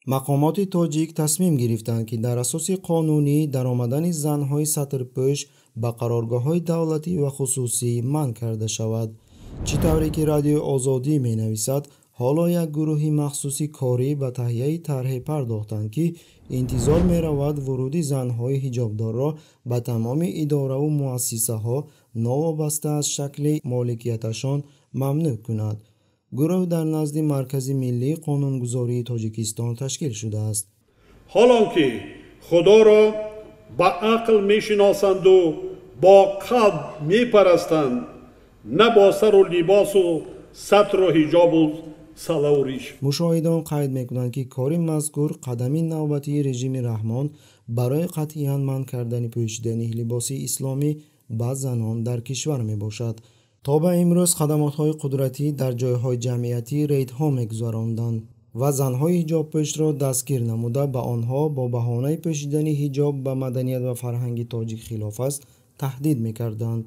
مقامات تاجیک تصمیم گرفتند که در اساس قانونی درآمدن زن‌های سطرپوش به قرارگاه‌های دولتی و خصوصی منع کرده شود. چطوری که رادیو آزادی می‌نویسد، حالا یک گروه مخصوصی کاری به تهیه طرح پرداختند که انتظار می‌رود ورود زن‌های حجابدار را به تمام اداره و مؤسسه‌ها ناوابسته از شکل مالکیتشان ممنوع کند. گروه در نزد مرکز ملی قانونگذاری تاجیکستان تشکیل شده است. حالانکه خدا را با عقل میشناسند و با قلب میپرستند، نه با سر و لباس و سطر و حجاب و سلاوریش. مشاهدان قید میکنند که کار مذکور قدمی نوبتی رژیم رحمان برای قطعاً منع کردن پوشیدن لباس اسلامی به زنان در کشور می باشد. تا به امروز خدمات‌های قدرتی در جایهای جمعیتی ریدها می‌گذراندند و زن‌های حجاب پوش را دستگیر نموده به آنها با بهانه پوشیدن حجاب به مدنیت و فرهنگ تاجیک خلاف است تهدید می‌کردند.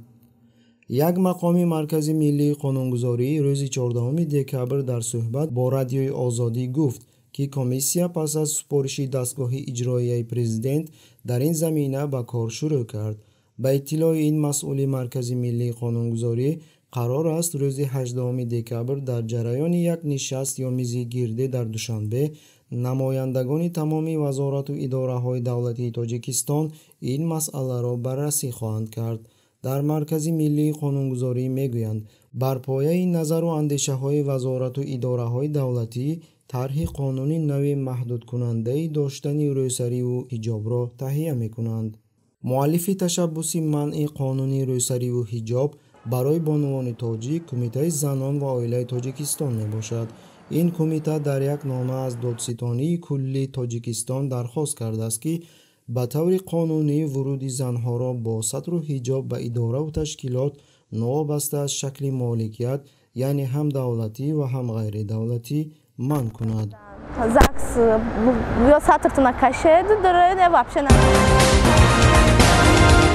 یک مقام مرکز ملی قانونگذاری روز 14 دکبر در صحبت با رادیوی آزادی گفت که کمیسیا پس از سپارش دستگاه اجرایی پرزیدنت در این زمینه به کار شروع کرد. به اطلاع این مسئول مرکز ملی قانونگذاری، قرار است روز 18 دکبر در جریان یک نشست یا میز گرده در دوشنبه نمایندگان تمامی وزارت و اداره‌های دولتی تاجیکستان این مسئله را بررسی خواهند کرد. در مرکز ملی قانونگذاری میگویند بر پایه نظر و اندیشه‌های وزارت و اداره‌های دولتی طرح قانونی نوی محدود کننده داشتن روسری و حجاب را تهیه می‌کنند. مؤلف تشبث منع قانونی روسری و حجاب برای بانوان تاجیک کمیته زنان و عائله تاجیکستان می باشد. این کمیته در یک نامه از دادستانی کلی تاجیکستان درخواست کرده است که به طور قانونی ورود زنها را با سطر و حجاب به اداره و تشکیلات نوابسته از شکل مالکیت، یعنی هم دولتی و هم غیر дәүләти منع کند. ЗАГС ее сатыртына кашает, вообще